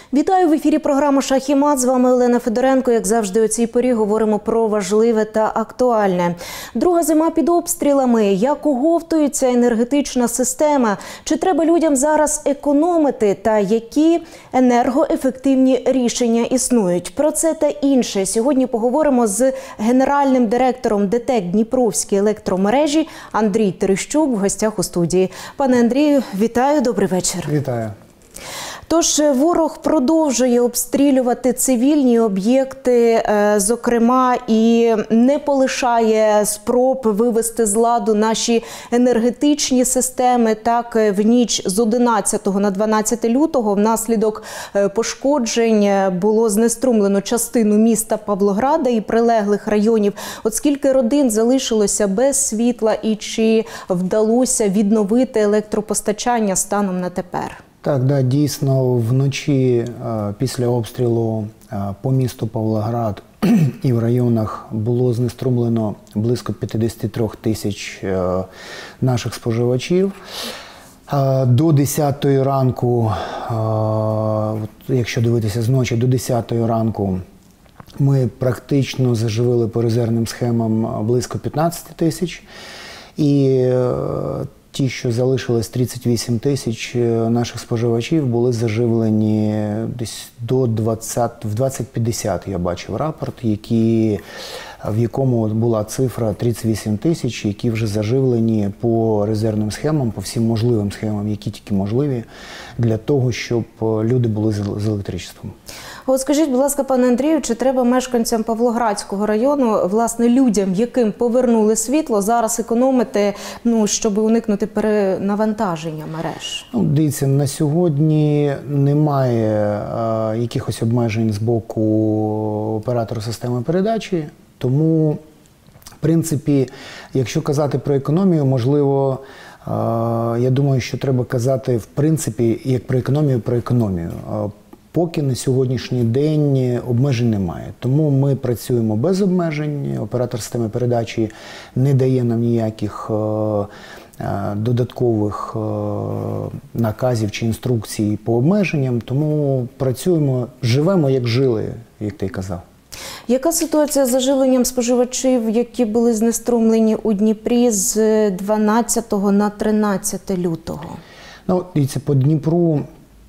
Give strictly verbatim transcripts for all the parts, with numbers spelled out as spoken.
Вітаю в ефірі програми «Шах і мат». З вами Олена Федоренко. Як завжди, у цій порі говоримо про важливе та актуальне. Друга зима під обстрілами. Як оговтується енергетична система? Чи треба людям зараз економити? Та які енергоефективні рішення існують? Про це та інше сьогодні поговоримо з генеральним директором ДТЕК «Дніпровські електромережі» Андрій Терещук в гостях у студії. Пане Андрію, вітаю, добрий вечір. Вітаю. Тож ворог продовжує обстрілювати цивільні об'єкти, зокрема, і не полишає спроб вивести з ладу наші енергетичні системи. Так, в ніч з одинадцятого на дванадцяте лютого внаслідок пошкоджень було знеструмлено частину міста Павлограда і прилеглих районів. От скільки родин залишилося без світла і чи вдалося відновити електропостачання станом на тепер? Так, да, дійсно, вночі після обстрілу по місту Павлоград і в районах було знеструмлено близько п'ятдесят три тисяч наших споживачів. До десятої ранку, якщо дивитися з ночі, до десятої ранку ми практично заживили по резервним схемам близько п'ятнадцять тисяч. І ті, що залишилось, тридцять вісім тисяч наших споживачів, були заживлені десь до двадцятого, в двадцять п'ятдесят я бачив рапорт, які, в якому була цифра тридцять вісім тисяч, які вже заживлені по резервним схемам, по всім можливим схемам, які тільки можливі, для того, щоб люди були з електричеством. От скажіть, будь ласка, пане Андрію, чи треба мешканцям Павлоградського району, власне, людям, яким повернули світло, зараз економити, ну, щоб уникнути перенавантаження мереж? Ну, дивіться, на сьогодні немає а, якихось обмежень з боку оператора системи передачі, тому, в принципі, якщо казати про економію, можливо, а, я думаю, що треба казати, в принципі, як про економію, про економію. Поки на сьогоднішній день обмежень немає. Тому ми працюємо без обмежень. Оператор системи передачі не дає нам ніяких е, додаткових е, наказів чи інструкцій по обмеженням. Тому працюємо, живемо як жили, як ти казав. Яка ситуація з заживленням споживачів, які були знеструмлені у Дніпрі з дванадцятого на тринадцяте лютого? Ну, дивіться, по Дніпру,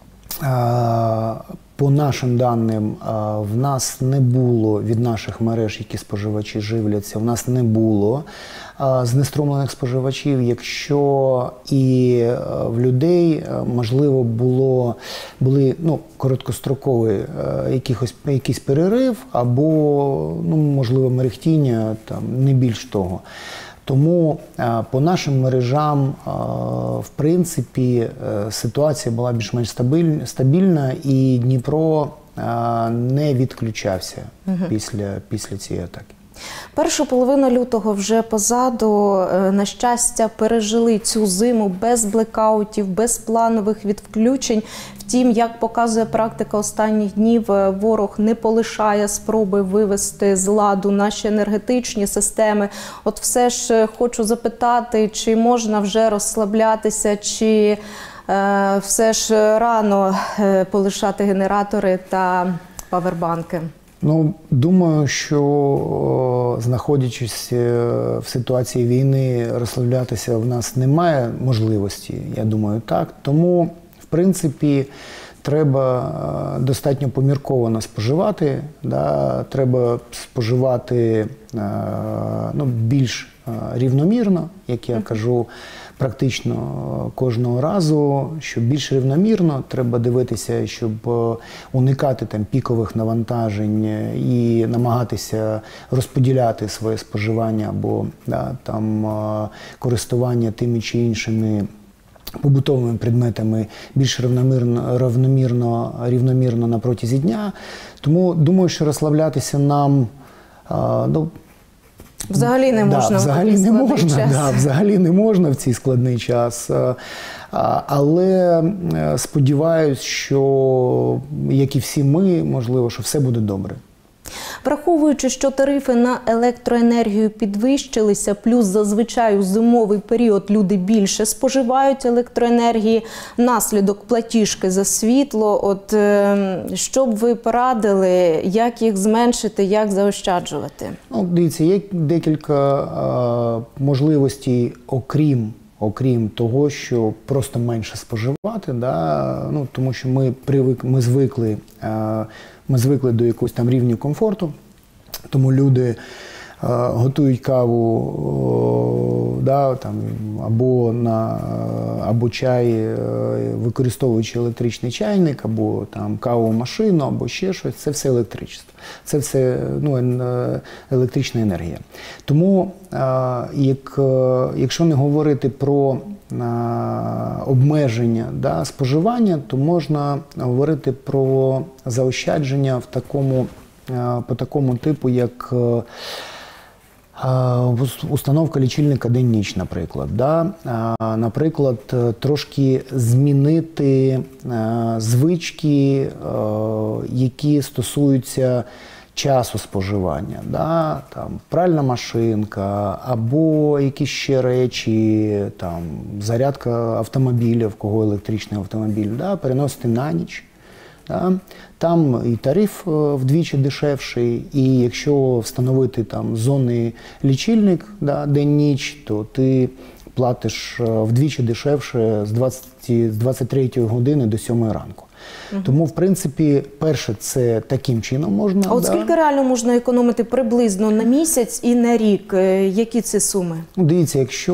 по нашим даним, в нас не було від наших мереж, які споживачі живляться, в нас не було знеструмлених споживачів. Якщо і в людей, можливо, було, були ну, короткостроковий якихось, якийсь перерив або, ну, можливо, мерехтіння, там, не більш того. Тому по нашим мережам, в принципі, ситуація була більш-менш стабільна, і Дніпро не відключався угу. після, після цієї атаки. Першу половину лютого вже позаду. На щастя, пережили цю зиму без блекаутів, без планових відключень. Втім, як показує практика останніх днів, ворог не полишає спроби вивести з ладу наші енергетичні системи. От все ж хочу запитати, чи можна вже розслаблятися, чи е, все ж рано полишати генератори та павербанки? Ну, думаю, що, знаходячись в ситуації війни, розслаблятися в нас немає можливості, я думаю, так. Тому, в принципі, треба достатньо помірковано споживати, да? Треба споживати ну, більш рівномірно, як я кажу, практично кожного разу, що більш рівномірно, треба дивитися, щоб уникати там пікових навантажень і намагатися розподіляти своє споживання або да, там, користування тими чи іншими побутовими предметами більш рівномірно, рівномірно, рівномірно на протязі дня. Тому думаю, що розслаблятися нам, ну, Взагалі не можна, да, взагалі в не можна, час. да, взагалі не можна в цей складний час. Але сподіваюся, що, як і всі ми, можливо, що все буде добре. Враховуючи, що тарифи на електроенергію підвищилися, плюс зазвичай у зимовий період люди більше споживають електроенергії, наслідок платіжки за світло. От е, що б ви порадили, як їх зменшити, як заощаджувати? Ну, дивіться, є декілька е, можливостей, окрім Окрім того, що просто менше споживати, да, ну, тому що ми привик, ми звикли, е, ми звикли до якогось там рівня комфорту, тому люди е, готують каву е, да, там, або, на, або чай, е, використовуючи електричний чайник, або там кавову машину, або ще щось. Це все електричество. Це все ну, електрична енергія. Тому, е, як, е, якщо не говорити про е, обмеження да, споживання, то можна говорити про заощадження в такому, е, по такому типу, як е, установка лічильника день-ніч, наприклад. Да? Наприклад, трошки змінити звички, які стосуються часу споживання. Да? Там, пральна машинка або якісь ще речі, там, зарядка автомобіля, в кого електричний автомобіль, да? Переносити на ніч. Да? Там і тариф вдвічі дешевший, і якщо встановити там зонний лічильник да, день-ніч, то ти платиш вдвічі дешевше з двадцять третьої години до сьомої ранку. Угу. Тому, в принципі, перше, це таким чином можна. А от да. скільки реально можна економити приблизно на місяць і на рік? Які це суми? Ну, дивіться, якщо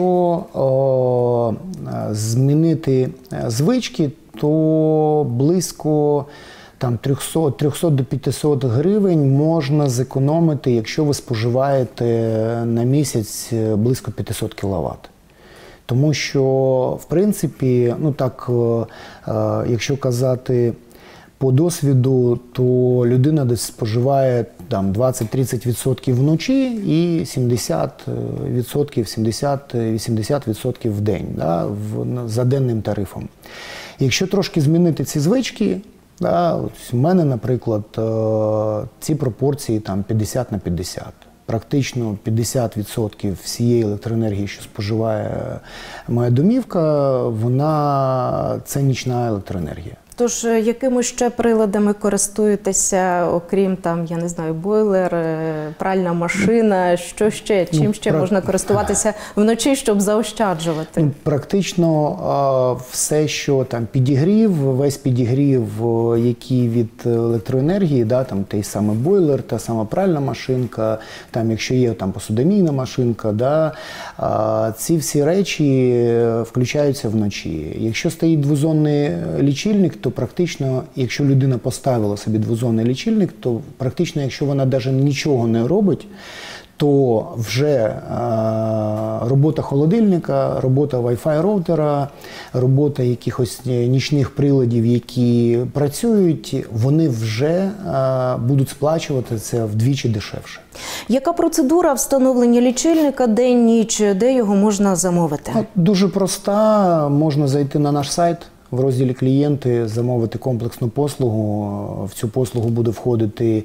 о, змінити звички, то близько там триста до п'ятисот гривень можна зекономити, якщо ви споживаєте на місяць близько п'ятсот кіловат. Тому що, в принципі, ну так, якщо казати по досвіду, то людина десь споживає там двадцять-тридцять відсотків вночі і сімдесят відсотків, сімдесят-вісімдесят відсотків в день, да, в, за денним тарифом. Якщо трошки змінити ці звички, да, ось у мене, наприклад, ці пропорції там п'ятдесят на п'ятдесят. Практично п'ятдесят відсотків всієї електроенергії, що споживає моя домівка, вона це нічна електроенергія. Тож, якими ще приладами користуєтеся, окрім там, я не знаю, бойлер, пральна машина, що ще, чим ще ну, можна користуватися вночі, щоб заощаджувати? Ну, практично а, все, що там підігрів, весь підігрів, який від електроенергії, да, там той самий бойлер, та сама пральна машинка, там, якщо є там посудомійна машинка, да, а, ці всі речі включаються вночі. Якщо стоїть двозонний лічильник, то практично, якщо людина поставила собі двозонний лічильник, то практично, якщо вона навіть нічого не робить, то вже е, робота холодильника, робота Wi-Fi роутера, робота якихось нічних приладів, які працюють, вони вже е, будуть сплачувати це вдвічі дешевше. Яка процедура встановлення лічильника день-ніч, де його можна замовити? Дуже проста, можна зайти на наш сайт. В розділі «Клієнти» замовити комплексну послугу. В цю послугу буде входити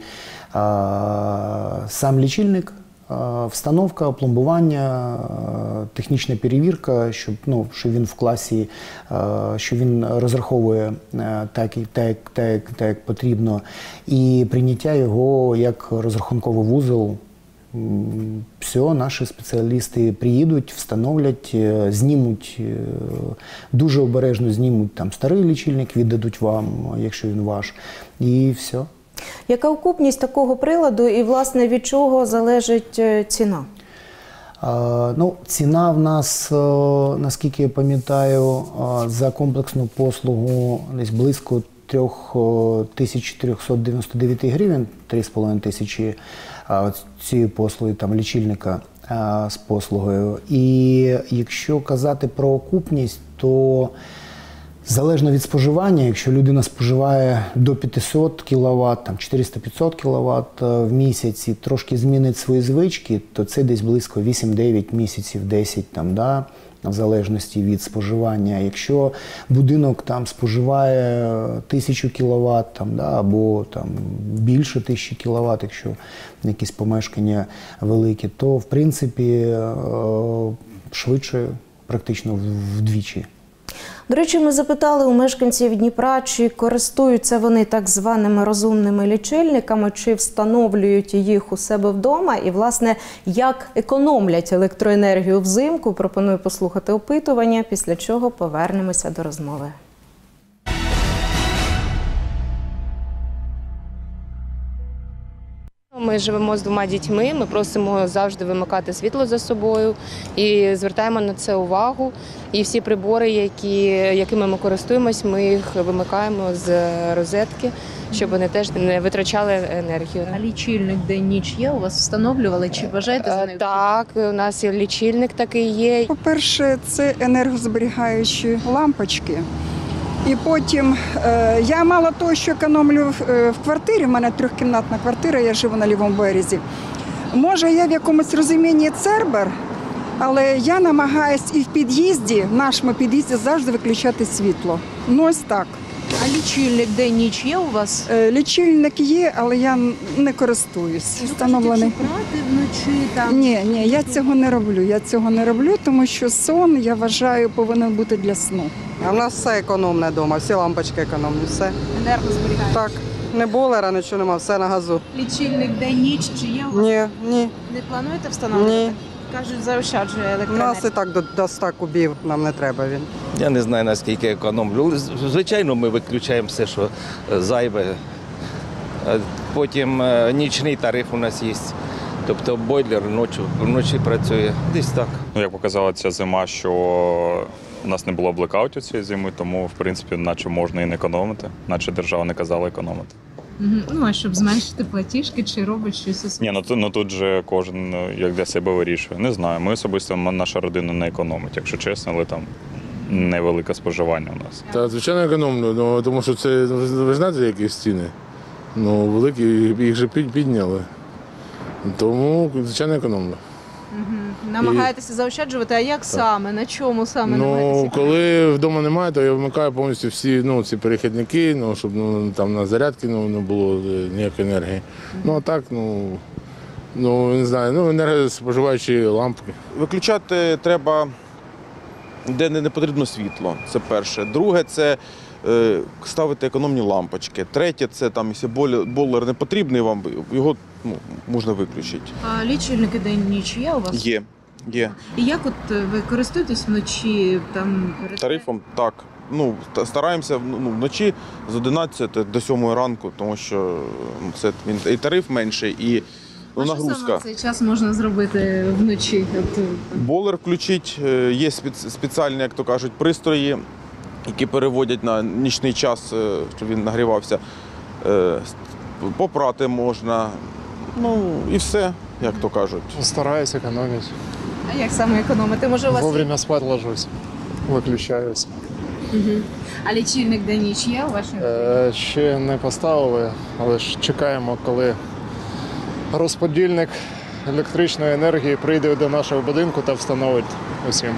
а, сам лічильник, а, встановка, пломбування, а, технічна перевірка, щоб, ну, що він в класі, а, що він розраховує а, так, так, так, так, як потрібно, і прийняття його як розрахунковий вузол. Все, наші спеціалісти приїдуть, встановлять, знімуть, дуже обережно знімуть там старий лічильник, віддадуть вам, якщо він ваш, і все. Яка окупність такого приладу і, власне, від чого залежить ціна? А, ну, ціна в нас, наскільки я пам'ятаю, за комплексну послугу десь близько три тисячі чотириста дев'яносто дев'ять гривень, три з половиною тисячі цієї послуги, там, лічильника а, з послугою. І якщо казати про окупність, то залежно від споживання, якщо людина споживає до п'ятсот кіловат, там чотириста-п'ятсот кіловат в місяць і трошки змінить свої звички, то це десь близько вісім-дев'ять місяців, десять там, да, в залежності від споживання. Якщо будинок там споживає тисячу кіловат там, да, або там, більше тисячі кіловат, якщо якісь помешкання великі, то в принципі швидше практично вдвічі. До речі, ми запитали у мешканців Дніпра, чи користуються вони так званими розумними лічильниками, чи встановлюють їх у себе вдома і, власне, як економлять електроенергію взимку. Пропоную послухати опитування, після чого повернемося до розмови. Ми живемо з двома дітьми, ми просимо завжди вимикати світло за собою і звертаємо на це увагу. І всі прибори, які, якими ми користуємось, ми їх вимикаємо з розетки, щоб вони теж не витрачали енергію. А лічильник день-ніч є? У вас встановлювали? Чи вважаєте за необхідне? Так, у нас є лічильник такий є. По-перше, це енергозберігаючі лампочки. І потім е, я мало того, що економлю в, е, в квартирі, в мене трьохкімнатна квартира, я живу на лівому березі. Може, я в якомусь розумінні цербер, але я намагаюсь і в під'їзді, в нашому під'їзді завжди виключати світло. Ну ось так. А лічильник день-ніч є у вас? Е, лічильник є, але я не користуюсь. Встановлений. Якщо прати вночі там? Ні, ні, я цього не роблю. Я цього не роблю, тому що сон, я вважаю, повинен бути для сну. А в нас все економне вдома, всі лампочки економні, все. Енергозберігаючі. Так, не бойлера, нічого нема, все на газу. Лічильник день-ніч чи є у вас? Ні, ні. Не плануєте встановлювати? Ні. Кажуть, заощаджує У електроенергію. нас і так до, до ста кубів, нам не треба він. Я не знаю, наскільки економлю. Звичайно, ми виключаємо все, що зайве. Потім нічний тариф у нас є. Тобто бойлер вночі, вночі працює. Десь так. Ну, як показала ця зима, що у нас не було блекаутів цієї зими, тому, в принципі, наче можна і не економити, наче держава не казала економити. Мгм. Ну, а щоб зменшити платіжки, чи робить щось особливе? Ні, ну тут, ну тут же кожен ну, як для себе вирішує. Не знаю, ми особисто, наша родина не економить, якщо чесно, але там невелике споживання у нас. Та, звичайно, економлю, ну, тому що це, ви знаєте, які ціни? Ну, великі, їх же під- підняли. Тому, звичайно, економлю. Мгм. Намагаєтеся заощаджувати, а як саме? На чому саме Ну, намагаєтеся? коли вдома немає, то я вмикаю повністю всі ну, ці перехідники, ну, щоб ну, там на зарядки ну, не було е, ніякої енергії. Ну, а так, ну, ну, не знаю, ну, енергоспоживаючі лампки. Виключати треба, де не потрібно світло, це перше. Друге – це е, ставити економні лампочки. Третє – це там, якщо бойлер не потрібний вам, його ну, можна виключити. А лічильники день-ніч є у вас? Є, є. І як от ви користуєтесь вночі? Там, перед- Тарифом так. Ну, та- стараємося ну, вночі з одинадцяти до сьомої ранку, тому що ну, це він і тариф менший, і ну, А що саме нагрузка. в цей час можна зробити вночі? От, Бойлер включить, е, є спец- спеціальні, як то кажуть, пристрої, які переводять на нічний час, е, щоб він нагрівався. Е, Попрати можна, ну і все, як то кажуть. Стараюсь экономить. А як саме економити? Може, у вас є? Вовремя спать ложусь. Виключаюсь. Мгм. А лічильник день-ніч є у вашій? Е, ще не поставили, але ж чекаємо, коли розподільник електричної енергії прийде до нашого будинку та встановить усім.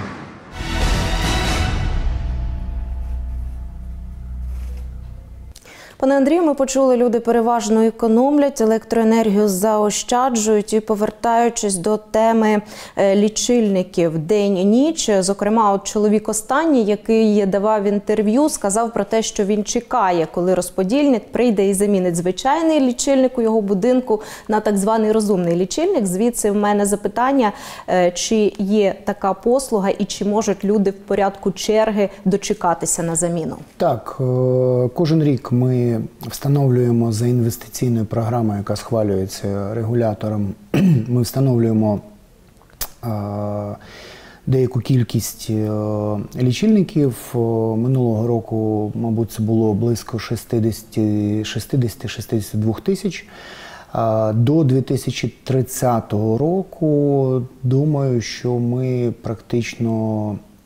Пане Андрію, ми почули, люди переважно економлять, електроенергію заощаджують. І повертаючись до теми е, лічильників день-ніч, зокрема, от чоловік останній, який давав інтерв'ю, сказав про те, що він чекає, коли розподільник прийде і замінить звичайний лічильник у його будинку на так званий розумний лічильник. Звідси в мене запитання, е, чи є така послуга і чи можуть люди в порядку черги дочекатися на заміну? Так, е, кожен рік ми встановлюємо за інвестиційною програмою, яка схвалюється регулятором, ми встановлюємо е, деяку кількість е, лічильників. Е, Минулого року, мабуть, це було близько шістдесят-шістдесят дві тисяч. Е, До дві тисячі тридцятого року, думаю, що ми практично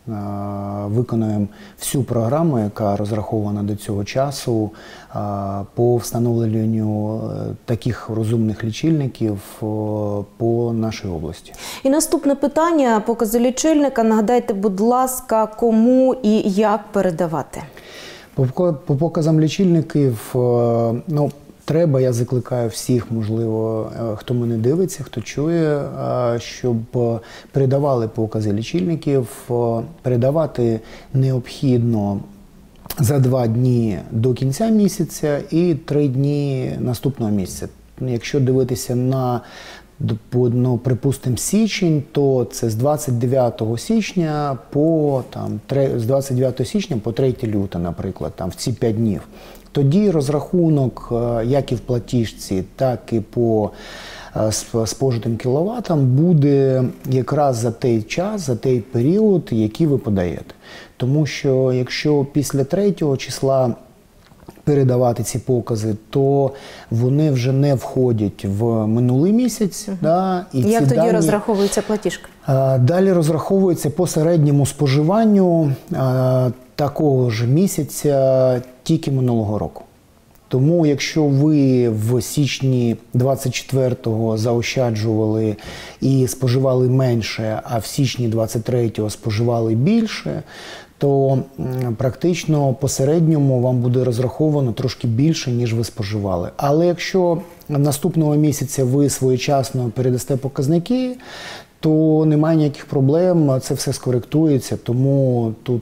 виконаємо всю програму, яка розрахована до цього часу по встановленню таких розумних лічильників по нашій області. І наступне питання, покази лічильника. Нагадайте, будь ласка, кому і як передавати? По, по показам лічильників, ну, треба, я закликаю всіх, можливо, хто мене дивиться, хто чує, щоб передавали покази лічильників. Передавати необхідно за два дні до кінця місяця і три дні наступного місяця. Якщо дивитися на, ну, припустимо, січень, то це з двадцять дев'ятого січня по там, з двадцять дев'ятого січня по третє лютого, наприклад, там в ці п'ять днів. Тоді розрахунок як і в платіжці, так і по спожитим кіловатам буде якраз за той час, за той період, який ви подаєте. Тому що якщо після третього числа передавати ці покази, то вони вже не входять в минулий місяць. Угу. Да, і як ці тоді дані, розраховується платіжка? Далі розраховується по середньому споживанню а, такого ж місяця тільки минулого року. Тому якщо ви в січні двадцять четвертого заощаджували і споживали менше, а в січні двадцять третього споживали більше, то практично по середньому вам буде розраховано трошки більше, ніж ви споживали. Але якщо наступного місяця ви своєчасно передасте показники, то немає ніяких проблем, це все скоректується, тому тут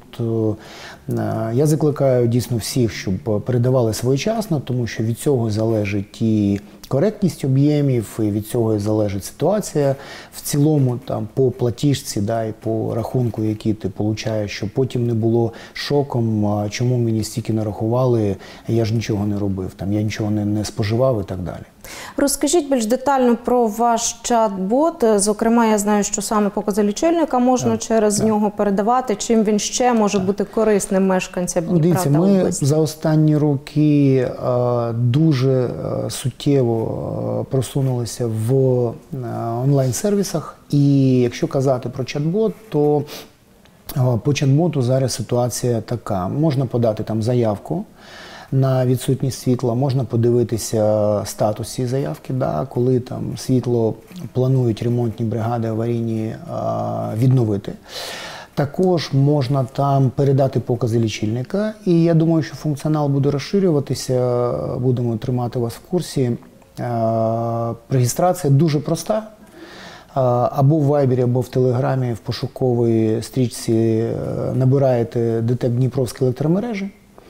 я закликаю дійсно всіх, щоб передавали своєчасно, тому що від цього залежить і коректність об'ємів, і від цього і залежить ситуація в цілому там по платіжці, да, і по рахунку, який ти получаєш, щоб потім не було шоком, чому мені стільки нарахували, я ж нічого не робив, там я нічого не, не споживав і так далі. Розкажіть більш детально про ваш чат-бот. Зокрема, я знаю, що саме покази лічильника можна так, через так. нього передавати. Чим він ще може так. бути корисним мешканцям Дніпра Дивіться, та ми області? За останні роки е, дуже е, суттєво е, просунулися в е, онлайн-сервісах. І якщо казати про чат-бот, то е, по чат-боту зараз ситуація така. Можна подати там заявку на відсутність світла, можна подивитися статус цієї заявки, да, коли там світло планують ремонтні бригади аварійні а, відновити. Також можна там передати покази лічильника, і я думаю, що функціонал буде розширюватися, будемо тримати вас в курсі. А, реєстрація дуже проста. Або в Вайбері, або в Телеграмі, в пошуковій стрічці набираєте ДТЕК Дніпровські електромережі.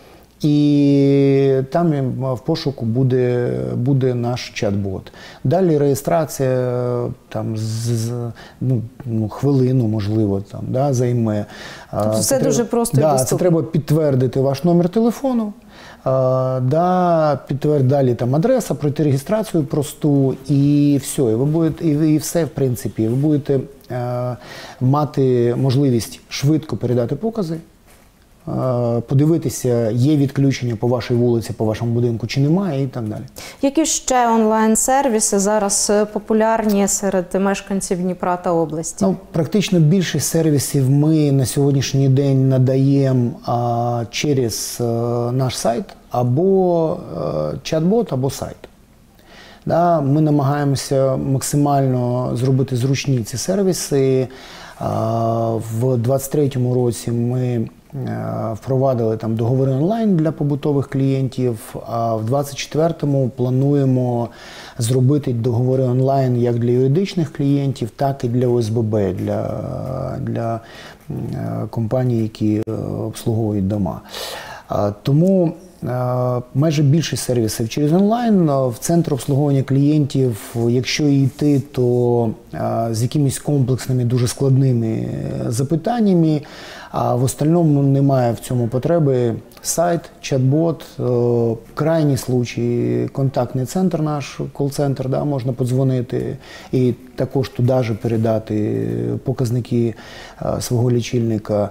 І там в пошуку буде, буде наш чат-бот. Далі реєстрація там, з, ну, хвилину, можливо, там, да, займе. Тобто все це дуже треба, просто да, і доступно. Це треба підтвердити ваш номер телефону, а, да, підтвердити далі там, адреса, пройти реєстрацію просту і все. І, ви будете, і, і все, в принципі. Ви будете а, мати можливість швидко передати покази, подивитися, є відключення по вашій вулиці, по вашому будинку чи немає і так далі. Які ще онлайн-сервіси зараз популярні серед мешканців Дніпра та області? Ну, практично більшість сервісів ми на сьогоднішній день надаємо а, через а, наш сайт або а, чат-бот, або сайт. Да, ми намагаємося максимально зробити зручні ці сервіси. А, в двадцять третьому році ми впровадили там договори онлайн для побутових клієнтів, а в двадцять четвертому плануємо зробити договори онлайн як для юридичних клієнтів, так і для О С Б Б, для, для компаній, які обслуговують дома. Тому майже більшість сервісів через онлайн. В центр обслуговування клієнтів, якщо йти, то з якимись комплексними, дуже складними запитаннями, а в остальному немає в цьому потреби. Сайт, чат-бот, в крайній случай контактний центр наш, кол-центр, да, можна подзвонити і також туди же передати показники свого лічильника.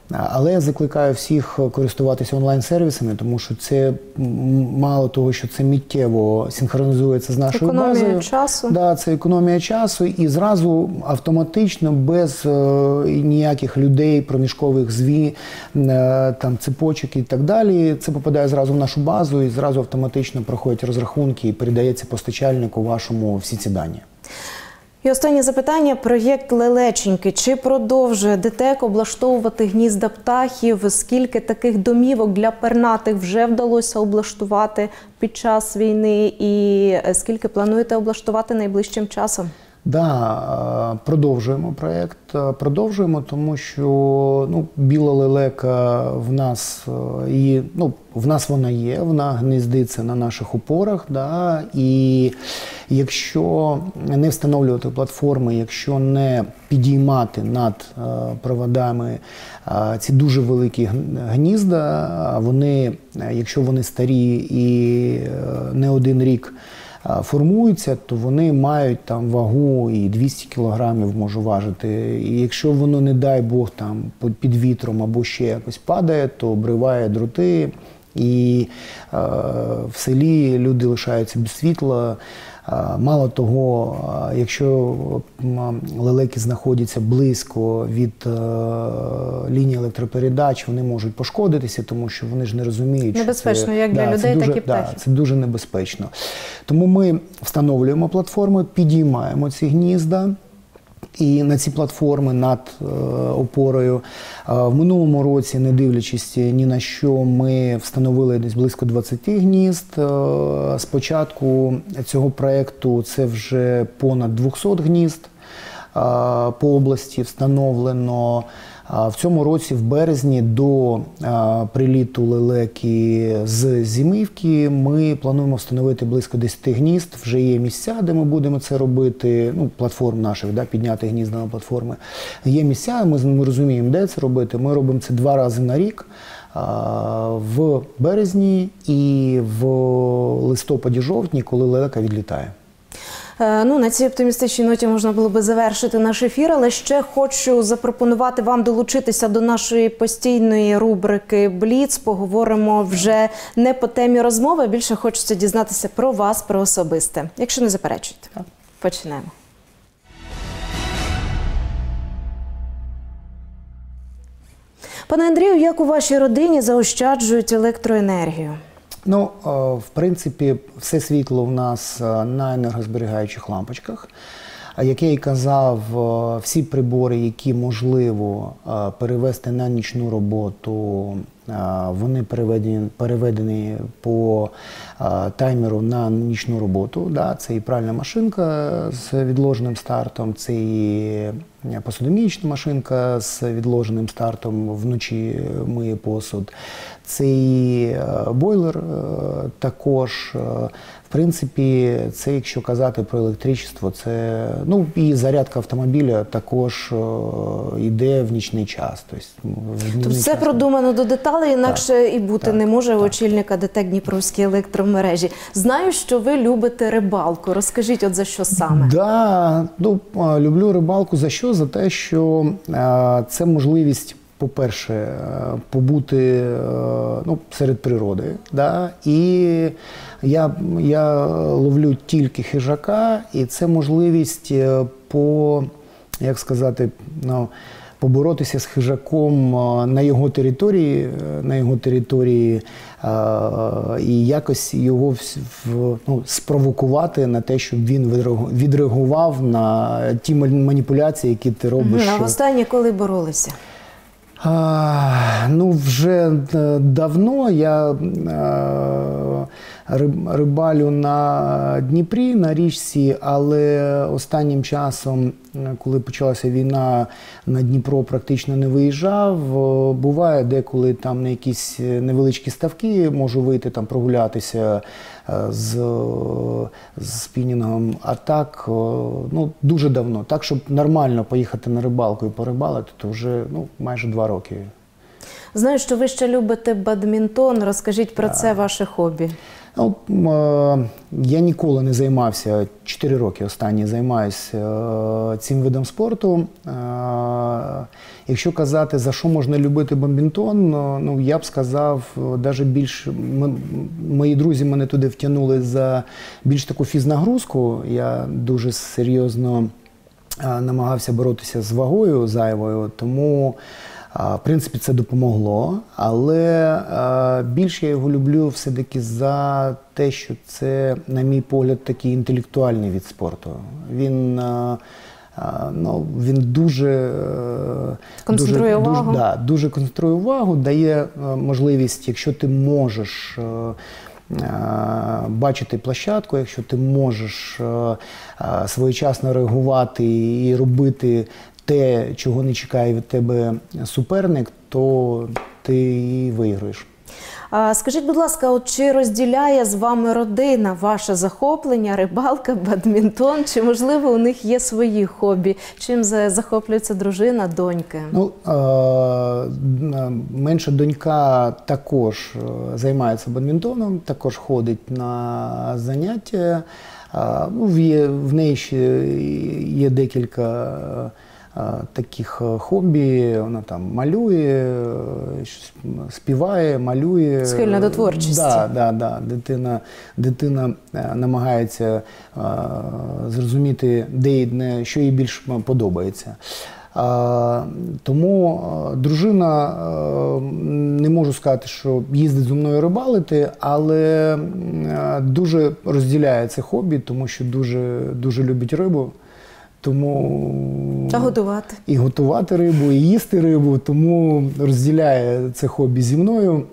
Але я закликаю всіх користуватися онлайн-сервісами, тому що це мало того, що це миттєво синхронізується з нашою економія базою. часу. Да, це економія часу і зразу автоматично, без е, ніяких людей, проміжкових зві, е, там, цепочок і так далі, це попадає зразу в нашу базу і зразу автоматично проходять розрахунки і передається постачальнику вашому всі ці дані. І останнє запитання. Проєкт «Лелеченьки». Чи продовжує ДТЕК облаштовувати гнізда птахів? Скільки таких домівок для пернатих вже вдалося облаштувати під час війни? І скільки плануєте облаштувати найближчим часом? Да, продовжуємо проєкт, продовжуємо, тому що ну, біла лелека в нас, і, ну, в нас вона є, вона гніздиться на наших опорах, да, і якщо не встановлювати платформи, якщо не підіймати над проводами ці дуже великі гнізда, вони, якщо вони старі і не один рік формуються, то вони мають там вагу і двісті кілограмів може важити. І якщо воно, не дай Бог, там під вітром або ще якось падає, то обриває дроти, і е, в селі люди лишаються без світла. Мало того, якщо лелеки знаходяться близько від е, лінії електропередач, вони можуть пошкодитися, тому що вони ж не розуміють, небезпечно, що це, як для да, людей, дуже, так і птахів. Да, це дуже небезпечно. Тому ми встановлюємо платформи, підіймаємо ці гнізда. І на ці платформи над е, опорою. Е, в минулому році, не дивлячись ні на що, ми встановили десь близько двадцяти гнізд. Е, з початку цього проєкту це вже понад двісті гнізд е, по області встановлено. В цьому році, в березні, до а, приліту лелеки з зимівки, ми плануємо встановити близько десяти гнізд. Вже є місця, де ми будемо це робити, ну, платформ наших, да, підняти гнізда на платформи. Є місця, ми, ми розуміємо, де це робити. Ми робимо це два рази на рік, а, в березні і в листопаді-жовтні, коли лелека відлітає. Ну, на цій оптимістичній ноті можна було би завершити наш ефір, але ще хочу запропонувати вам долучитися до нашої постійної рубрики «Бліц». Поговоримо вже не по темі розмови, більше хочеться дізнатися про вас, про особисте. Якщо не заперечуєте. Починаємо. Пане Андрію, як у вашій родині заощаджують електроенергію? Ну, в принципі, все світло в нас на енергозберігаючих лампочках. Як я і казав, всі прибори, які можливо перевести на нічну роботу, вони переведені, переведені по таймеру на нічну роботу. Да, це і пральна машинка з відложеним стартом, це і посудомієчна машинка з відложеним стартом, вночі миє посуд. Це і бойлер також. В принципі, це, якщо казати про електричество, це, ну, і зарядка автомобіля також йде в нічний час. Тобто, Тобто все час... продумано до деталей, інакше так, і бути так, не може у очільника ДТЕК Дніпровські електромережі. Знаю, що ви любите рибалку. Розкажіть, от за що саме? Так, да, ну, люблю рибалку. За що? За те, що а, це можливість, по-перше, побути, ну, серед природи, да? І я, я ловлю тільки хижака, і це можливість по, як сказати, ну, поборотися з хижаком на його території, на його території а, і якось його в, в, ну, спровокувати на те, щоб він відреагував на ті маніпуляції, які ти робиш. А востаннє коли боролися? А, ну, вже давно я а, рибалю на Дніпрі, на річці, але останнім часом, коли почалася війна, на Дніпро практично не виїжджав. Буває деколи там на якісь невеличкі ставки можу вийти, там прогулятися з, з спінінгом, а так, ну, дуже давно. Так, щоб нормально поїхати на рибалку і порибалити, то вже, ну, майже два роки. Знаю, що ви ще любите бадмінтон. Розкажіть про да. це, ваше хобі. Ну, е, я ніколи не займався, чотири роки останні займаюся е, цим видом спорту. Е, якщо казати, за що можна любити бадмінтон, ну, я б сказав, навіть більш, ми, мої друзі мене туди втягнули за більш таку фізнагрузку. Я дуже серйозно е, намагався боротися з вагою зайвою, тому в принципі, це допомогло, але більше я його люблю все-таки за те, що це, на мій погляд, такий інтелектуальний від спорту. Він, ну, він дуже концентрує дуже, увагу. Дуже, да, дуже концентрує увагу, дає можливість, якщо ти можеш бачити площадку, якщо ти можеш своєчасно реагувати і робити те, чого не чекає від тебе суперник, то ти і виграєш. А, скажіть, будь ласка, от чи розділяє з вами родина ваше захоплення, рибалка, бадмінтон? Чи, можливо, у них є свої хобі? Чим захоплюється дружина, доньки? Ну, е- менша донька також займається бадмінтоном, також ходить на заняття. Е- ну, в, в неї ще є декілька таких хобі, вона там малює, співає, малює. Схильна до творчості. Да, да, да. Дитина, дитина намагається а, зрозуміти, де, що їй більш подобається. А, тому а, дружина, а, не можу сказати, що їздить зі мною рибалити, але а, дуже розділяє це хобі, тому що дуже, дуже любить рибу. Тому а готувати. І готувати рибу, і їсти рибу, тому розділяє це хобі зі мною.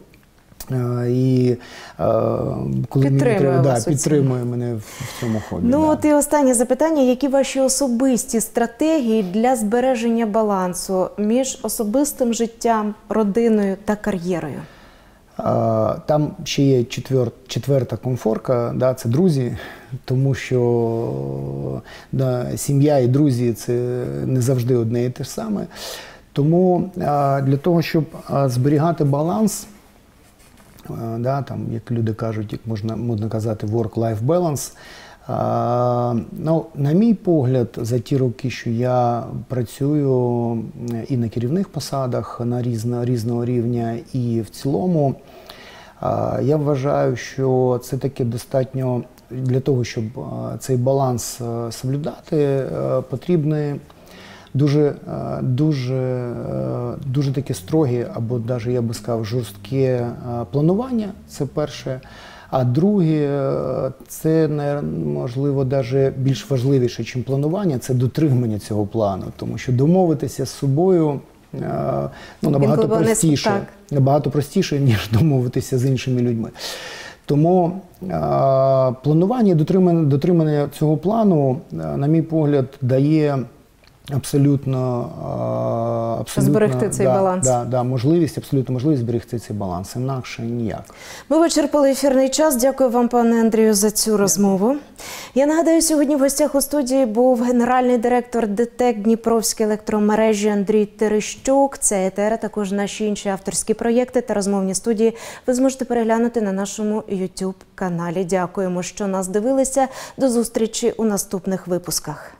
І коли підтримує, мені треба, вас да, підтримує мене в цьому хобі. Ну, да. от і останнє запитання. Які ваші особисті стратегії для збереження балансу між особистим життям, родиною та кар'єрою? Там ще є четвер, четверта комфорка, да, це друзі, тому що да, сім'я і друзі – це не завжди одне і те ж саме. Тому для того, щоб зберігати баланс, да, там, як люди кажуть, як можна, можна казати, work-life balance, ну, на мій погляд, за ті роки, що я працюю і на керівних посадах на різно, різного рівня, і в цілому, я вважаю, що це таки достатньо для того, щоб цей баланс соблюдати, потрібні дуже, дуже, дуже таке строгі, або навіть, я би сказав, жорстке планування, це перше. А друге, це, можливо, навіть більш важливіше, ніж планування, це дотримання цього плану. Тому що домовитися з собою ну, набагато простіше, набагато простіше, ніж домовитися з іншими людьми. Тому планування і дотримання, дотримання цього плану, на мій погляд, дає абсолютно, абсолютно зберегти цей да, баланс. Да, да, можливість, абсолютно можливість зберегти цей баланс. Інакше ніяк. Ми вичерпали ефірний час. Дякую вам, пане Андрію, за цю розмову. Я нагадаю, сьогодні в гостях у студії був генеральний директор ДТЕК Дніпровські електромережі Андрій Терещук. Це ЕТР, а також наші інші авторські проєкти та розмовні студії ви зможете переглянути на нашому ютуб каналі. Дякуємо, що нас дивилися. До зустрічі у наступних випусках.